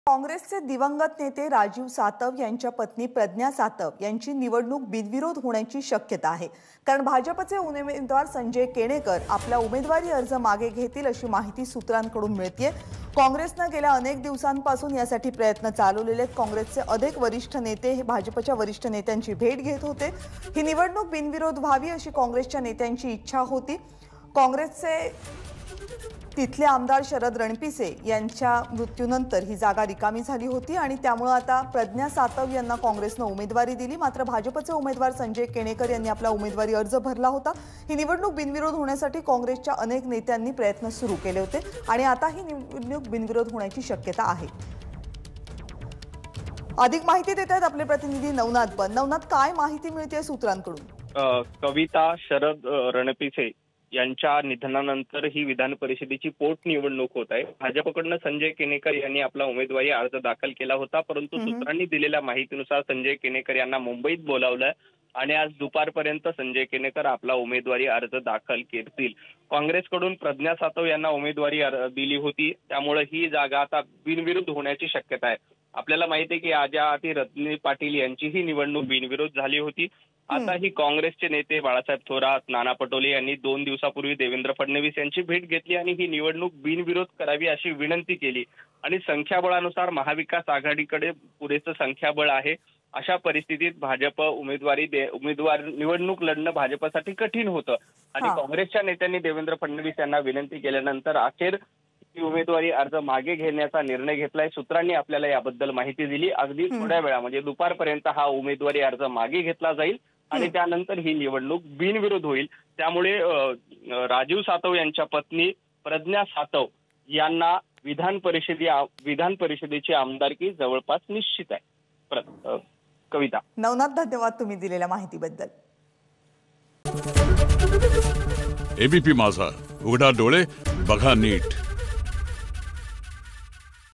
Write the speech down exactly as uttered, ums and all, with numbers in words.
काँग्रेसचे दिवंगत नेते राजीव सातव यांच्या पत्नी प्रज्ञा सातव यांची निवडणूक बिनविरोध होण्याची शक्यता आहे, कारण भाजपचे उमेदवार संजय केणेकर आपला उमेदवारी अर्ज मागे घेतील अशी माहिती सूत्रांकडून मिळतेय। काँग्रेसने गेल्या अनेक दिवसांपासून यासाठी प्रयत्न चालवलेले आहेत। काँग्रेसचे अनेक वरिष्ठ नेते हे भाजपच्या वरिष्ठ नेत्यांची भेट घेत होते। ही निवडणूक बिनविरोध व्हावी अशी काँग्रेसच्या नेत्यांची इच्छा होती। काँग्रेसचे तिथले आमदार शरद रणपिसे यांच्या मृत्यूनंतर ही जागा रिकामी झाली होती आणि त्यामुळे आता प्रज्ञा सातव यांना काँग्रेसने उमेदवारी दिली। मात्र भाजपचे उमेदवार संजय केणेकर यांनी आपला उमेदवारी अर्ज भरला होता। ही निवडणूक बिनविरोध होण्यासाठी काँग्रेसच्या अनेक नेत्यांनी प्रयत्न सुरू केले होते आणि आता ही निवडणूक बिनविरोध होण्याची शक्यता आहे। अधिक माहिती देत आहेत आपले प्रतिनिधी नवनाथ पण नवनाथ, काय माहिती मिळते सूत्रांकडून? कविता शरद रणपिसे यांच्या निधनानंतर ही विधान परिषदेची पोटनिवडणूक होत आहे। भाजपकडून संजय केणेकर यांनी आपला उमेदवारी अर्ज दाखल केला होता, परंतु सूत्रांनी दिलेल्या माहितीनुसार संजय केणेकर यांना मुंबईत बोलावलं आणि आज दुपारपर्यंत संजय केणेकर आपला उमेदवारी अर्ज दाखल करतील। काँग्रेसकडून प्रज्ञा सातव यांना उमेदवारी दिली होती, त्यामुळे ही जागा आता बिनविरोध होण्याची शक्यता आहे। आपल्याला माहिती आहे की आधी रत्नी पाटील यांची ही निवडणूक बिनविरोध झाली होती। आता ही काँग्रेसचे नेते बाळासाहेब थोरात, नाना पटोले यांनी दोन दिवसापूर्वी देवेंद्र फडणवीस यांची भेट घेतली आणि ही निवडणूक बिनविरोध करावी अशी विनंती केली आणि संख्याबळानुसार महाविकास आघाडीकडे पुरेसं संख्याबळ आहे। अशा परिस्थितीत भाजप उमेदवारी उमेदवार निवडणूक लढणं भाजपसाठी कठीण होतं आणि काँग्रेसच्या नेत्यांनी देवेंद्र फडणवीस यांना विनंती केल्यानंतर अखेर उमेदवारी अर्ज मागे घेण्याचा निर्णय घेतलाय। सूत्रांनी आपल्याला याबद्दल माहिती दिली। अगदी थोड्या वेळा म्हणजे दुपारपर्यंत हा उमेदवारी अर्ज मागे घेतला जाईल आणि त्यानंतर ही निवडणूक बिनविरोध होईल। त्यामुळे राजीव सातव यांच्या पत्नी प्रज्ञा सातव यांना विधान परिषदे विधान परिषदेची आमदारकी जवळपास निश्चित आहे। कविता, नवनाथ, धन्यवाद तुम्ही दिलेल्या माहितीबद्दल। एबीपी माझा, उघडा डोळे बघा नीट।